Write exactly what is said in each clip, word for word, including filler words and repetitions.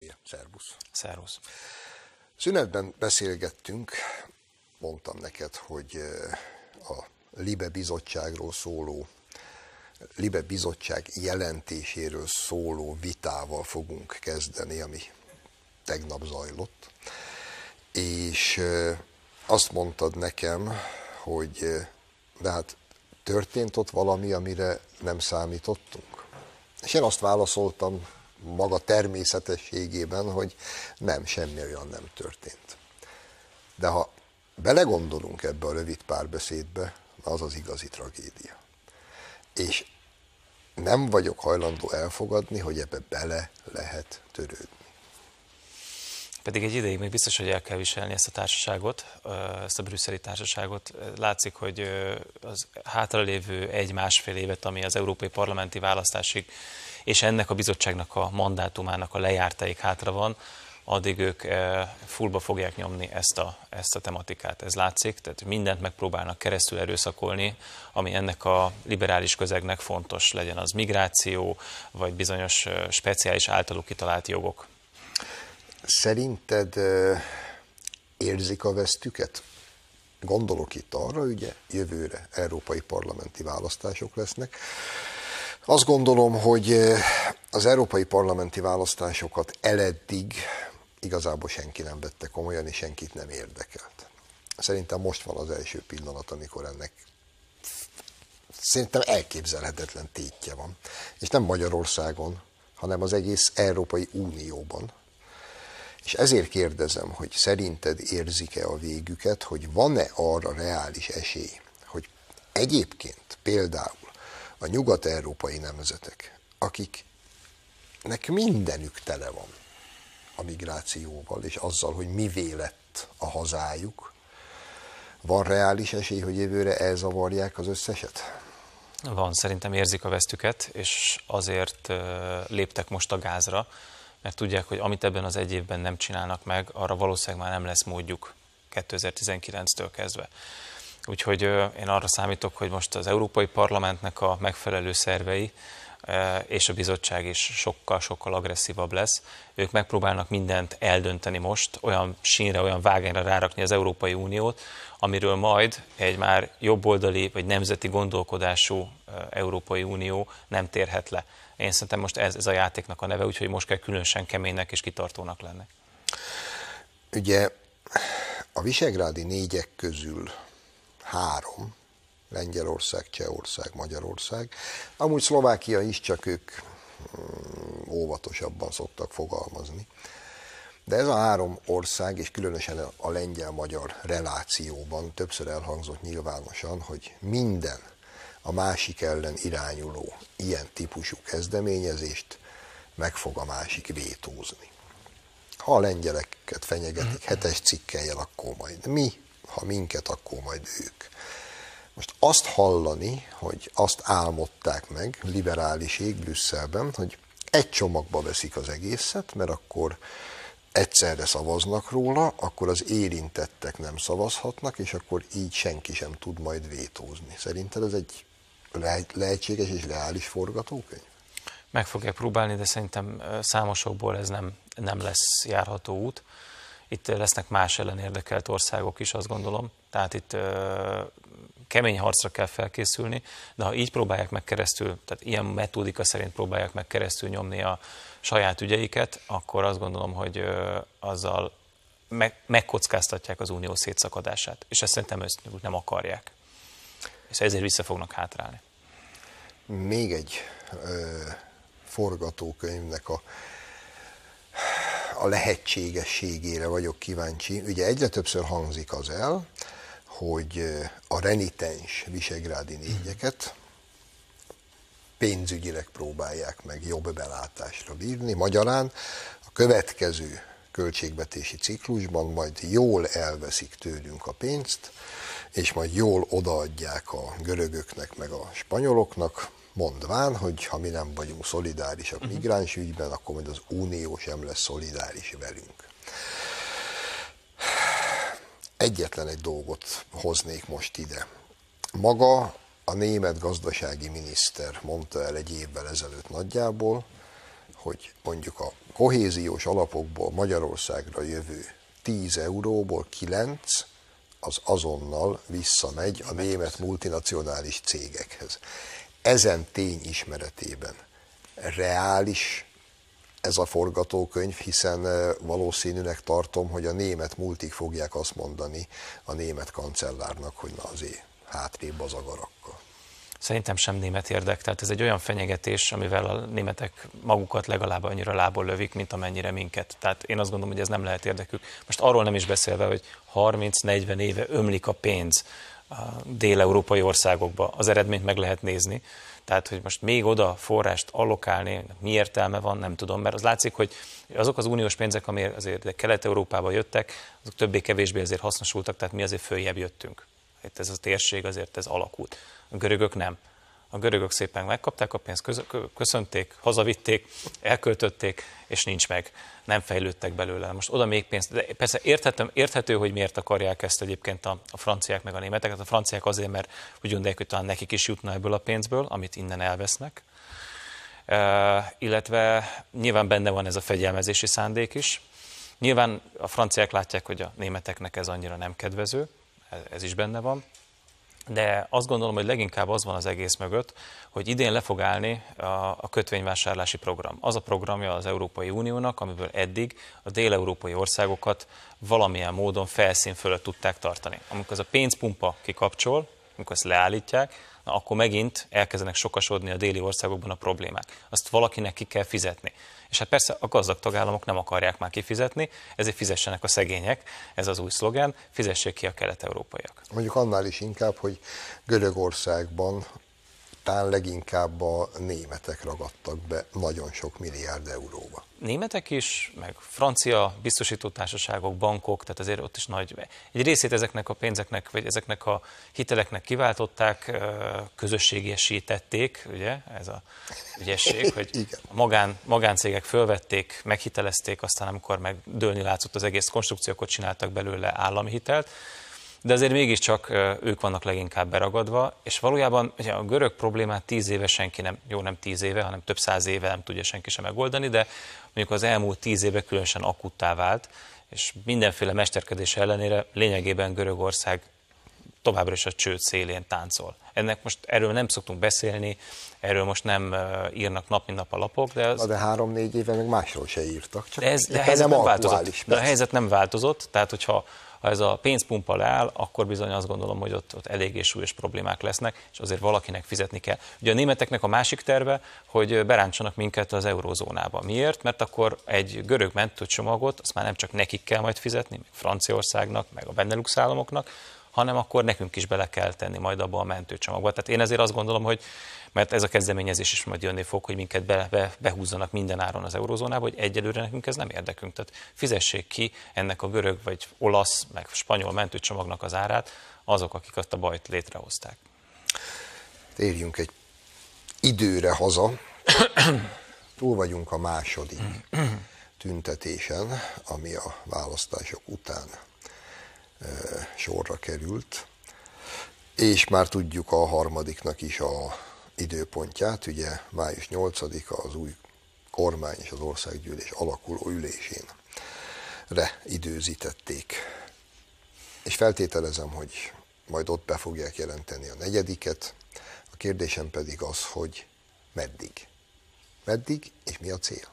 Szervusz. Szervusz. Szünetben beszélgettünk, mondtam neked, hogy a Libe bizottságról szóló, Libe bizottság jelentéséről szóló vitával fogunk kezdeni, ami tegnap zajlott. És azt mondtad nekem, hogy de hát történt ott valami, amire nem számítottunk. És én azt válaszoltam maga természetességében, hogy nem, semmi olyan nem történt. De ha belegondolunk ebbe a rövid párbeszédbe, az az igazi tragédia. És nem vagyok hajlandó elfogadni, hogy ebbe bele lehet törődni. Pedig egy ideig még biztos, hogy el kell viselni ezt a társaságot, ezt a brüsszeli társaságot. Látszik, hogy az hátralévő egy-másfél évet, ami az európai parlamenti választásig, és ennek a bizottságnak a mandátumának a lejártáig hátra van, addig ők fullba fogják nyomni ezt a, ezt a tematikát. Ez látszik, tehát mindent megpróbálnak keresztül erőszakolni, ami ennek a liberális közegnek fontos, legyen az migráció, vagy bizonyos speciális általuk kitalált jogok. Szerinted érzik a vesztüket? Gondolok itt arra, ugye jövőre európai parlamenti választások lesznek. Azt gondolom, hogy az európai parlamenti választásokat eleddig igazából senki nem vette komolyan, és senkit nem érdekelt. Szerintem most van az első pillanat, amikor ennek szerintem elképzelhetetlen tétje van. És nem Magyarországon, hanem az egész Európai Unióban. És ezért kérdezem, hogy szerinted érzik-e a végüket, hogy van-e arra reális esély, hogy egyébként például a nyugat-európai nemzetek, akiknek mindenük tele van a migrációval, és azzal, hogy mivé lett a hazájuk, van reális esély, hogy jövőre elzavarják az összeset? Van, szerintem érzik a vesztüket, és azért léptek most a gázra, mert tudják, hogy amit ebben az egy évben nem csinálnak meg, arra valószínűleg már nem lesz módjuk kétezer-tizenkilenctől kezdve. Úgyhogy én arra számítok, hogy most az Európai Parlamentnek a megfelelő szervei és a bizottság is sokkal-sokkal agresszívabb lesz. Ők megpróbálnak mindent eldönteni most, olyan sínre, olyan vágányra rárakni az Európai Uniót, amiről majd egy már jobboldali vagy nemzeti gondolkodású Európai Unió nem térhet le. Én szerintem most ez, ez a játéknak a neve, úgyhogy most kell különösen keménynek és kitartónak lenni. Ugye a visegrádi négyek közül három, Lengyelország, Csehország, Magyarország, amúgy Szlovákia is, csak ők óvatosabban szoktak fogalmazni. De ez a három ország, és különösen a lengyel-magyar relációban többször elhangzott nyilvánosan, hogy minden a másik ellen irányuló ilyen típusú kezdeményezést meg fog a másik vétózni. Ha a lengyeleket fenyegetik hetes cikkellyel, akkor majd mi, ha minket, akkor majd ők. Most azt hallani, hogy azt álmodták meg liberáliség Brüsszelben, hogy egy csomagba veszik az egészet, mert akkor egyszerre szavaznak róla, akkor az érintettek nem szavazhatnak, és akkor így senki sem tud majd vétózni. Szerinted ez egy lehetséges és reális forgatókönyv? Meg fogják próbálni, de szerintem számosokból ez nem, nem lesz járható út. Itt lesznek más ellen érdekelt országok is, azt gondolom. Tehát itt ö, kemény harcra kell felkészülni, de ha így próbálják meg keresztül, tehát ilyen metódika szerint próbálják meg keresztül nyomni a saját ügyeiket, akkor azt gondolom, hogy ö, azzal meg, megkockáztatják az unió szétszakadását. És ezt szerintem ezt nem akarják. És ezért vissza fognak hátrálni. Még egy ö, forgatókönyvnek a a lehetségességére vagyok kíváncsi. Ugye egyre többször hangzik az el, hogy a renitens visegrádi négyeket pénzügyileg próbálják meg jobb belátásra bírni. Magyarán a következő költségvetési ciklusban majd jól elveszik tőlünk a pénzt, és majd jól odaadják a görögöknek meg a spanyoloknak, mondván, hogy ha mi nem vagyunk szolidárisak migráns ügyben, akkor majd az Unió sem lesz szolidáris velünk. Egyetlen egy dolgot hoznék most ide. Maga a német gazdasági miniszter mondta el egy évvel ezelőtt nagyjából, hogy mondjuk a kohéziós alapokból Magyarországra jövő tíz euróból kilenc az azonnal visszamegy a német multinacionális cégekhez. Ezen tény ismeretében reális ez a forgatókönyv, hiszen valószínűleg tartom, hogy a német multik fogják azt mondani a német kancellárnak, hogy na azért hátrébb az agarakkal. Szerintem sem német érdek, tehát ez egy olyan fenyegetés, amivel a németek magukat legalább annyira lából lövik, mint amennyire minket. Tehát én azt gondolom, hogy ez nem lehet érdekük. Most arról nem is beszélve, hogy harminc-negyven éve ömlik a pénz a dél-európai országokba, az eredményt meg lehet nézni. Tehát, hogy most még oda forrást allokálni, mi értelme van, nem tudom, mert az látszik, hogy azok az uniós pénzek, ami azért Kelet-Európába jöttek, azok többé-kevésbé azért hasznosultak, tehát mi azért följebb jöttünk. Itt ez a térség azért ez alakult. A görögök nem. A görögök szépen megkapták a pénzt, köszönték, hazavitték, elköltötték, és nincs meg. Nem fejlődtek belőle. Most oda még pénzt. De persze érthetem, érthető, hogy miért akarják ezt egyébként a, a franciák meg a németek. Hát a franciák azért, mert úgy gondolják, hogy talán nekik is jutna ebből a pénzből, amit innen elvesznek. E, illetve nyilván benne van ez a fegyelmezési szándék is. Nyilván a franciák látják, hogy a németeknek ez annyira nem kedvező. Ez is benne van. De azt gondolom, hogy leginkább az van az egész mögött, hogy idén le fog állni a, a kötvényvásárlási program. Az a programja az Európai Uniónak, amiből eddig a dél-európai országokat valamilyen módon felszín fölött tudták tartani. Amikor ez a pénzpumpa kikapcsol, amikor ezt leállítják, na, akkor megint elkezdenek sokasodni a déli országokban a problémák. Azt valakinek ki kell fizetni. És hát persze a gazdag tagállamok nem akarják már kifizetni, ezért fizessenek a szegények, ez az új szlogán, fizessék ki a kelet-európaiak. Mondjuk annál is inkább, hogy Görögországban talán leginkább a németek ragadtak be nagyon sok milliárd euróba. Németek is, meg francia biztosítótársaságok, bankok, tehát azért ott is nagy. Egy részét ezeknek a pénzeknek, vagy ezeknek a hiteleknek kiváltották, közösségiesítették, ugye, ez a ügyesség, hogy a magán, magáncégek fölvették, meghitelezték, aztán amikor meg dőlni látszott az egész konstrukciókat, csináltak belőle állami hitelt, de azért mégiscsak ők vannak leginkább beragadva, és valójában ugye a görög problémát tíz éve senki nem, jó nem tíz éve, hanem több száz éve nem tudja senki sem megoldani, de mondjuk az elmúlt tíz éve különösen akuttá vált, és mindenféle mesterkedés ellenére lényegében Görögország továbbra is a csőd szélén táncol. Ennek most erről nem szoktunk beszélni, erről most nem írnak nap mint nap a lapok, de... Az... Na de három-négy éve meg másról se írtak, csak de ez, de a helyzet nem változott. De a helyzet nem változott, tehát hogyha ha ez a pénzpumpa leáll, akkor bizony azt gondolom, hogy ott, ott eléggé súlyos problémák lesznek, és azért valakinek fizetni kell. Ugye a németeknek a másik terve, hogy berántsanak minket az eurózónába. Miért? Mert akkor egy görög mentőcsomagot, azt már nem csak nekik kell majd fizetni, meg Franciaországnak, meg a Benelux államoknak, hanem akkor nekünk is bele kell tenni majd abba a mentőcsomagba. Tehát én ezért azt gondolom, hogy mert ez a kezdeményezés is majd jönni fog, hogy minket be, be, behúzzanak minden áron az eurózónába, hogy egyelőre nekünk ez nem érdekünk. Tehát fizessék ki ennek a görög vagy olasz, meg spanyol mentőcsomagnak az árát azok, akik azt a bajt létrehozták. Térjünk egy időre haza. Túl vagyunk a második tüntetésen, ami a választások után e, sorra került, és már tudjuk a harmadiknak is a időpontját, ugye május nyolcadika az új kormány és az országgyűlés alakuló ülésén re időzítették. És feltételezem, hogy majd ott be fogják jelenteni a negyediket. A kérdésem pedig az, hogy meddig? Meddig és mi a cél?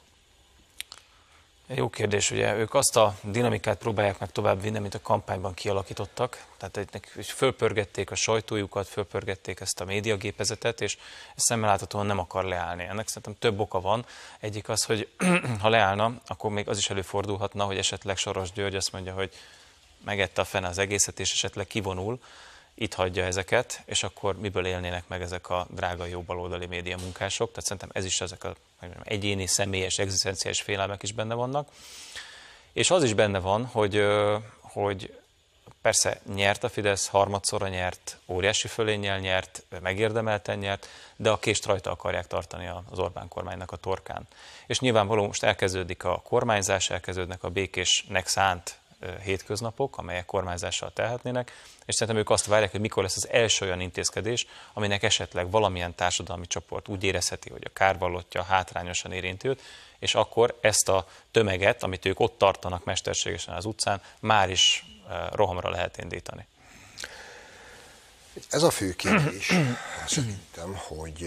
Jó kérdés, ugye ők azt a dinamikát próbálják meg tovább vinni, amit a kampányban kialakítottak. Tehát fölpörgették a sajtójukat, fölpörgették ezt a médiagépezetet, és ez szemmel láthatóan nem akar leállni. Ennek szerintem több oka van. Egyik az, hogy ha leállna, akkor még az is előfordulhatna, hogy esetleg Soros György azt mondja, hogy megette a fene az egészet, és esetleg kivonul, itt hagyja ezeket, és akkor miből élnének meg ezek a drága jobbaloldali média munkások. Tehát szerintem ez is ezek az egyéni, személyes, egzisztenciális félelmek is benne vannak. És az is benne van, hogy, hogy persze nyert a Fidesz, harmadszorra nyert, óriási fölénnyel nyert, megérdemelten nyert, de a kést rajta akarják tartani az Orbán kormánynak a torkán. És nyilvánvalóan most elkezdődik a kormányzás, elkezdődnek a békésnek szánt hétköznapok, amelyek kormányzással telhetnének, és szerintem ők azt várják, hogy mikor lesz az első olyan intézkedés, aminek esetleg valamilyen társadalmi csoport úgy érezheti, hogy a kárvallottja hátrányosan érinti őt, és akkor ezt a tömeget, amit ők ott tartanak mesterségesen az utcán, már is rohamra lehet indítani. Ez a fő kérdés, szerintem, hogy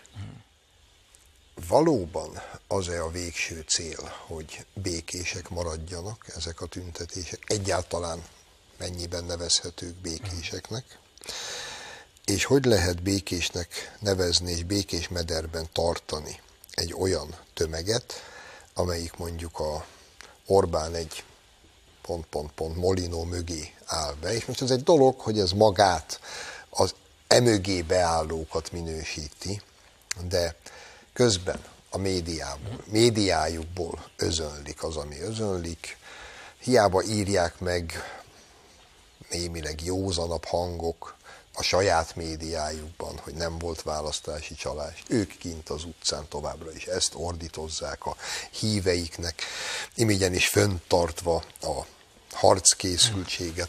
valóban az-e a végső cél, hogy békések maradjanak ezek a tüntetések, egyáltalán mennyiben nevezhetők békéseknek, és hogy lehet békésnek nevezni és békés mederben tartani egy olyan tömeget, amelyik mondjuk a Orbán egy pont-pont-pont Molinó mögé áll be, és most ez egy dolog, hogy ez magát az emögé beállókat minősíti, de közben a médiából, médiájukból özönlik az, ami özönlik, hiába írják meg némileg józanabb hangok a saját médiájukban, hogy nem volt választási csalás. Ők kint az utcán továbbra is ezt ordítozzák a híveiknek, imigyen is fönntartva a harckészültséget.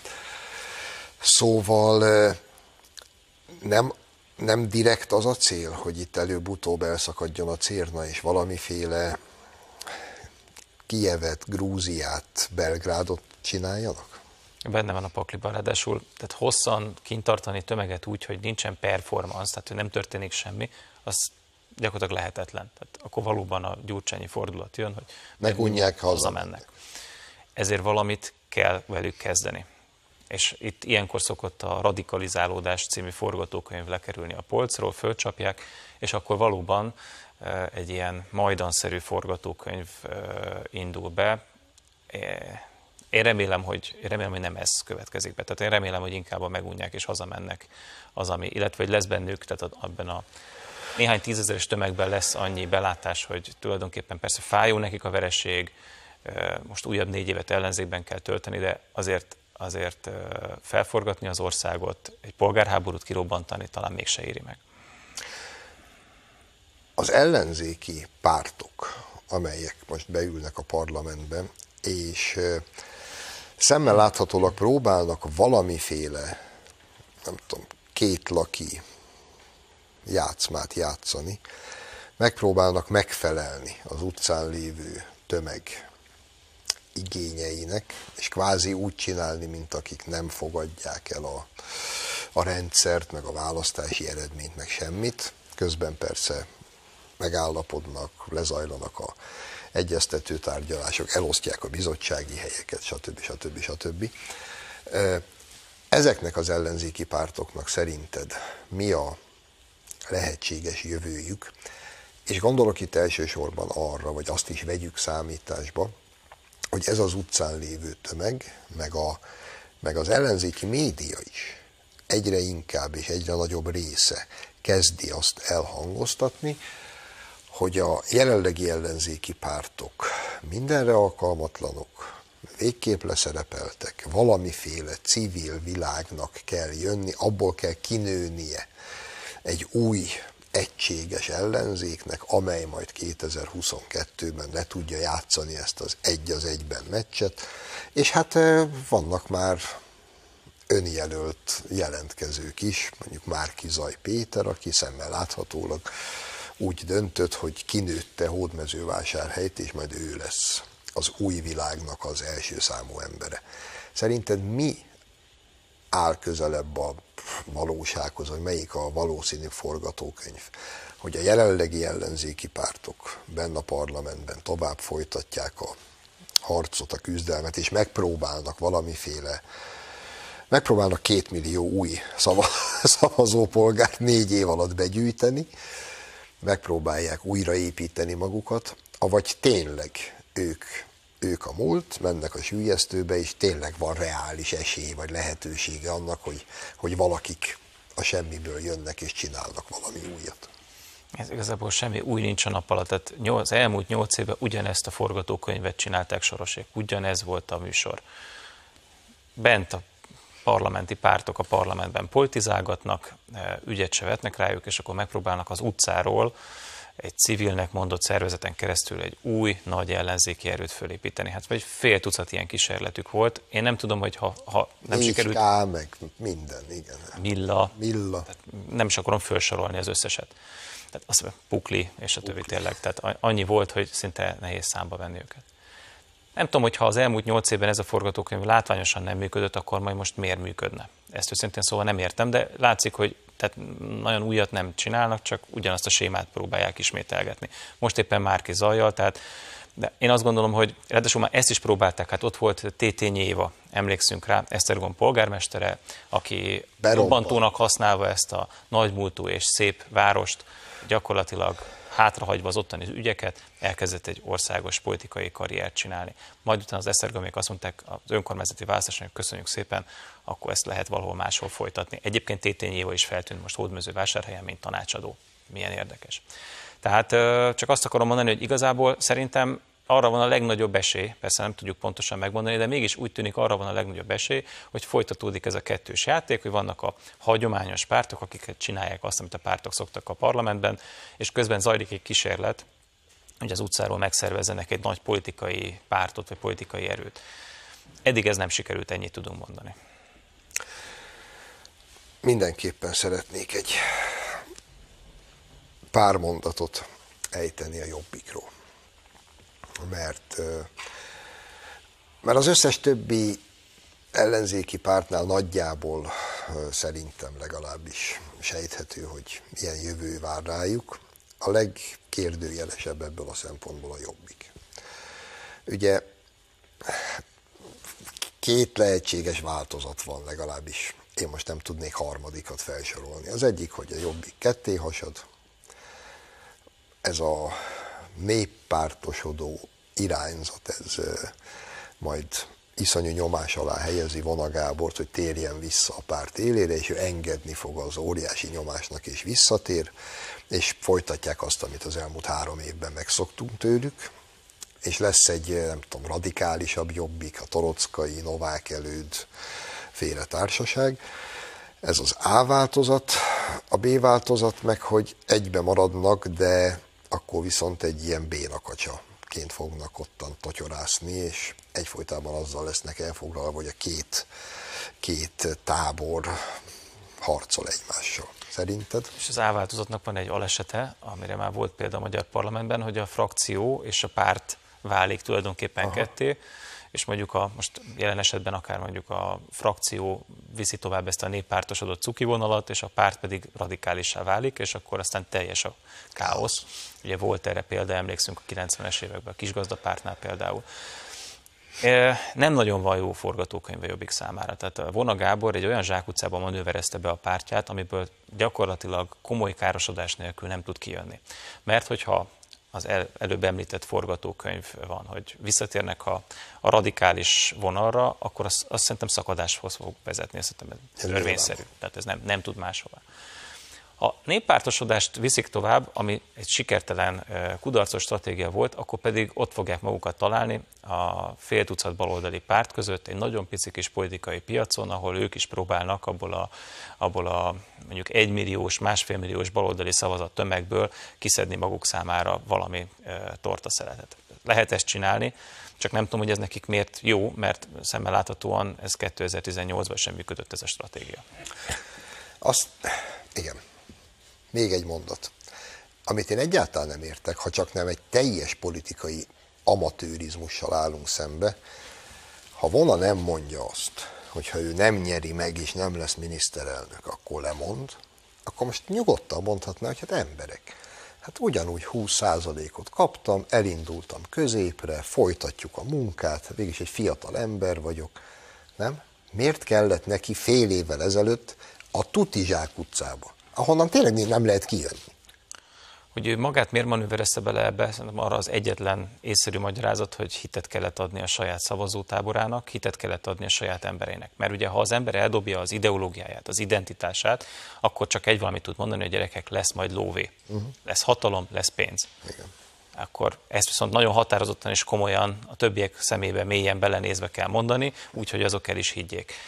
Szóval nem, nem direkt az a cél, hogy itt előbb-utóbb elszakadjon a cérna, és valamiféle Kijevet, Grúziát, Belgrádot csináljanak? Benne van a pakliban, ráadásul, tehát hosszan kint tartani tömeget úgy, hogy nincsen performance, tehát hogy nem történik semmi, az gyakorlatilag lehetetlen. Tehát akkor valóban a gyurcsányi fordulat jön, hogy megunják, hazamennek. Ezért valamit kell velük kezdeni. És itt ilyenkor szokott a Radikalizálódás című forgatókönyv lekerülni a polcról, fölcsapják, és akkor valóban egy ilyen majdanszerű forgatókönyv indul be. Én remélem, hogy, én remélem, hogy nem ez következik be. Tehát én remélem, hogy inkább megunják és hazamennek az, ami, illetve hogy lesz bennük, tehát abban a néhány tízezeres tömegben lesz annyi belátás, hogy tulajdonképpen persze fájó nekik a vereség, most újabb négy évet ellenzékben kell tölteni, de azért, azért felforgatni az országot, egy polgárháborút kirobbantani talán mégse éri meg. Az ellenzéki pártok, amelyek most beülnek a parlamentbe, és szemmel láthatólag próbálnak valamiféle, nem tudom, kétlaki játszmát játszani, megpróbálnak megfelelni az utcán lévő tömeg igényeinek, és kvázi úgy csinálni, mint akik nem fogadják el a, a rendszert, meg a választási eredményt, meg semmit. Közben persze megállapodnak, lezajlanak a egyeztető tárgyalások, elosztják a bizottsági helyeket, stb. stb. stb. Ezeknek az ellenzéki pártoknak szerinted mi a lehetséges jövőjük? És gondolok itt elsősorban arra, vagy azt is vegyük számításba, hogy ez az utcán lévő tömeg, meg, a, meg az ellenzéki média is egyre inkább és egyre nagyobb része kezdi azt elhangoztatni, hogy a jelenlegi ellenzéki pártok mindenre alkalmatlanok, végképp leszerepeltek, valamiféle civil világnak kell jönni, abból kell kinőnie egy új, egységes ellenzéknek, amely majd kétezer-huszonkettőben le tudja játszani ezt az egy az egyben meccset, és hát vannak már önjelölt jelentkezők is, mondjuk Márki-Zay Péter, aki szemmel láthatólag úgy döntött, hogy kinőtte Hódmezővásárhelyt, és majd ő lesz az új világnak az első számú embere. Szerinted mi áll közelebb a valósághoz, vagy melyik a valószínű forgatókönyv, hogy a jelenlegi ellenzéki pártok benne a parlamentben tovább folytatják a harcot, a küzdelmet, és megpróbálnak valamiféle, megpróbálnak két millió új szava, szavazópolgárt négy év alatt begyűjteni, megpróbálják újraépíteni magukat, avagy tényleg ők, ők a múlt, mennek a süllyesztőbe, és tényleg van reális esély, vagy lehetősége annak, hogy, hogy valakik a semmiből jönnek és csinálnak valami újat. Ez igazából semmi új nincs a nap alatt. Tehát az elmúlt nyolc évben ugyanezt a forgatókönyvet csinálták Sorosék, ugyanez volt a műsor. Bent a parlamenti pártok a parlamentben politizálgatnak, ügyet se vetnek rájuk, és akkor megpróbálnak az utcáról egy civilnek mondott szervezeten keresztül egy új, nagy ellenzéki erőt fölépíteni. Hát vagy fél tucat ilyen kísérletük volt. Én nem tudom, hogy ha, ha nem Négy sikerült... K, meg minden, igen. Milla. Milla. Nem is akarom felsorolni az összeset. Tehát azt mondja, Pukli, és a többi tényleg. Tehát annyi volt, hogy szinte nehéz számba venni őket. Nem tudom, hogy ha az elmúlt nyolc évben ez a forgatókönyv látványosan nem működött, akkor majd most miért működne. Ezt őszintén szóval nem értem, de látszik, hogy tehát nagyon újat nem csinálnak, csak ugyanazt a sémát próbálják ismételgetni. Most éppen Márki Zajjal, tehát de én azt gondolom, hogy ráadásul már ezt is próbálták, hát ott volt Tétényi Éva, emlékszünk rá, Esztergom polgármestere, aki robbantónak használva ezt a nagymúltú és szép várost, gyakorlatilag hátrahagyva az ottani ügyeket, elkezdett egy országos politikai karriert csinálni. Majd utána az esztergomiek azt mondták az önkormányzati választáson, hogy köszönjük szépen, akkor ezt lehet valahol máshol folytatni. Egyébként Tétényi Éva is feltűnt most Hódmezővásárhelyen, mint tanácsadó. Milyen érdekes. Tehát csak azt akarom mondani, hogy igazából szerintem arra van a legnagyobb esély, persze nem tudjuk pontosan megmondani, de mégis úgy tűnik, arra van a legnagyobb esély, hogy folytatódik ez a kettős játék, hogy vannak a hagyományos pártok, akiket csinálják azt, amit a pártok szoktak a parlamentben, és közben zajlik egy kísérlet, hogy az utcáról megszervezzenek egy nagy politikai pártot, vagy politikai erőt. Eddig ez nem sikerült, ennyit tudunk mondani. Mindenképpen szeretnék egy pár mondatot ejteni a Jobbikról. Mert, mert az összes többi ellenzéki pártnál nagyjából szerintem legalábbis sejthető, hogy milyen jövő vár rájuk. A legkérdőjelesebb ebből a szempontból a Jobbik. Ugye két lehetséges változat van legalábbis. Én most nem tudnék harmadikat felsorolni. Az egyik, hogy a Jobbik ketté hasad. Ez a néppártosodó irányzat, ez majd iszonyú nyomás alá helyezi Vona Gábort, hogy térjen vissza a párt élére, és ő engedni fog az óriási nyomásnak, és visszatér, és folytatják azt, amit az elmúlt három évben megszoktunk tőlük, és lesz egy, nem tudom, radikálisabb Jobbik, a Torockai, Novák Előd féle társaság. Ez az A változat, a B változat meg, hogy egybe maradnak, de akkor viszont egy ilyen bénakacsaként fognak ottan totyorászni, és egyfolytában azzal lesznek elfoglalva, hogy a két, két tábor harcol egymással. Szerinted? És az A változatnak van egy alesete, amire már volt példa a magyar parlamentben, hogy a frakció és a párt válik tulajdonképpen Aha. ketté, és mondjuk a, most jelen esetben akár mondjuk a frakció viszi tovább ezt a néppártosodott cukivonalat, és a párt pedig radikálissá válik, és akkor aztán teljes a káosz. Ugye volt erre példa, emlékszünk a kilencvenes években, a kisgazdapártnál például. Nem nagyon van jó forgatókönyv a Jobbik számára. Tehát Vona Gábor egy olyan zsákutcában manőverezte be a pártját, amiből gyakorlatilag komoly károsodás nélkül nem tud kijönni. Mert hogyha az el, előbb említett forgatókönyv van, hogy visszatérnek a, a radikális vonalra, akkor azt, azt szerintem szakadáshoz fog vezetni, azt szerintem ez törvényszerű, tehát ez nem, nem tud máshova. Ha néppártosodást viszik tovább, ami egy sikertelen, kudarcos stratégia volt, akkor pedig ott fogják magukat találni a fél tucat baloldali párt között, egy nagyon pici kis politikai piacon, ahol ők is próbálnak abból a, abból a mondjuk egymilliós, másfélmilliós baloldali szavazat tömegből kiszedni maguk számára valami tortaszeletet. Lehet ezt csinálni, csak nem tudom, hogy ez nekik miért jó, mert szemmel láthatóan ez kétezer-tizennyolcban sem működött ez a stratégia. Azt, igen. Még egy mondat. Amit én egyáltalán nem értek, ha csak nem egy teljes politikai amatőrizmussal állunk szembe, ha Vona nem mondja azt, hogyha ő nem nyeri meg és nem lesz miniszterelnök, akkor lemond, akkor most nyugodtan mondhatná, hogy hát emberek, hát ugyanúgy húsz százalékot kaptam, elindultam középre, folytatjuk a munkát, végülis egy fiatal ember vagyok, nem? Miért kellett neki fél évvel ezelőtt a tuti zsákutcába, ahonnan tényleg nem lehet kijönni? Hogy ő magát miért manőverezte bele ebbe, szerintem arra az egyetlen észszerű magyarázat, hogy hitet kellett adni a saját szavazótáborának, hitet kellett adni a saját emberének. Mert ugye ha az ember eldobja az ideológiáját, az identitását, akkor csak egy valamit tud mondani, hogy gyerekek, lesz majd lóvé. Uh-huh. Lesz hatalom, lesz pénz. Igen. Akkor ezt viszont nagyon határozottan és komolyan a többiek szemébe mélyen belenézve kell mondani, úgyhogy azok el is higgyék.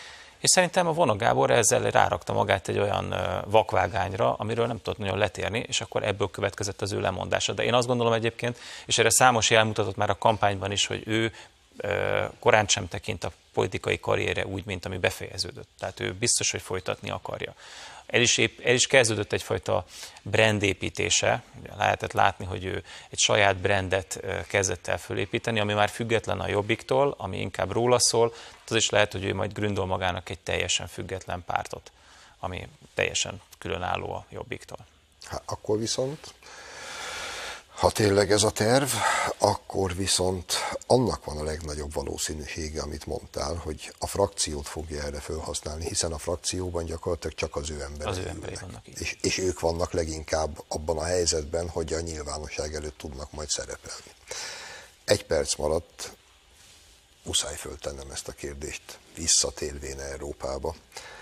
És szerintem a Vona Gábor ezzel rárakta magát egy olyan vakvágányra, amiről nem tudott nagyon letérni, és akkor ebből következett az ő lemondása. De én azt gondolom egyébként, és erre számos jel mutatott már a kampányban is, hogy ő korán sem tekint a politikai karrierje úgy, mint ami befejeződött. Tehát ő biztos, hogy folytatni akarja. El is, épp, el is kezdődött egyfajta brandépítése, lehetett látni, hogy ő egy saját brandet kezdett el fölépíteni, ami már független a Jobbiktól, ami inkább róla szól, az is lehet, hogy ő majd gründol magának egy teljesen független pártot, ami teljesen különálló a Jobbiktól. Hát akkor viszont, ha tényleg ez a terv, akkor viszont annak van a legnagyobb valószínűsége, amit mondtál, hogy a frakciót fogja erre felhasználni, hiszen a frakcióban gyakorlatilag csak az ő emberei, az ő emberei vannak így. És, és ők vannak leginkább abban a helyzetben, hogy a nyilvánosság előtt tudnak majd szerepelni. Egy perc maradt, muszáj föltennem ezt a kérdést, visszatérvén Európába.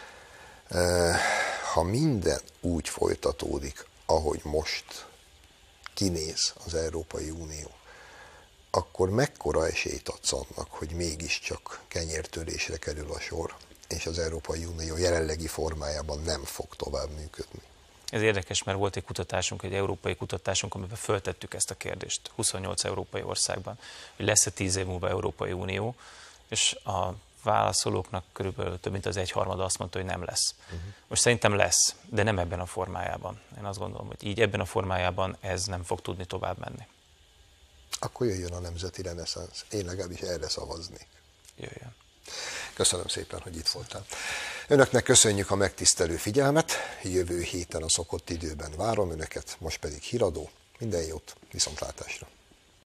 Ha minden úgy folytatódik, ahogy most kinéz az Európai Unió, akkor mekkora esélyt adsz annak, hogy mégiscsak kenyértörésre kerül a sor, és az Európai Unió jelenlegi formájában nem fog tovább működni? Ez érdekes, mert volt egy kutatásunk, egy európai kutatásunk, amiben föltettük ezt a kérdést huszonnyolc európai országban, hogy lesz-e tíz év múlva Európai Unió, és a válaszolóknak körülbelül több mint az egyharmada azt mondta, hogy nem lesz. Uh-huh. Most szerintem lesz, de nem ebben a formájában. Én azt gondolom, hogy így ebben a formájában ez nem fog tudni tovább menni. Akkor jöjjön a nemzeti reneszánsz. Én legalábbis erre szavaznék. Jöjjön. Köszönöm szépen, hogy itt voltál. Önöknek köszönjük a megtisztelő figyelmet. Jövő héten a szokott időben várom önöket, most pedig híradó. Minden jót, viszontlátásra.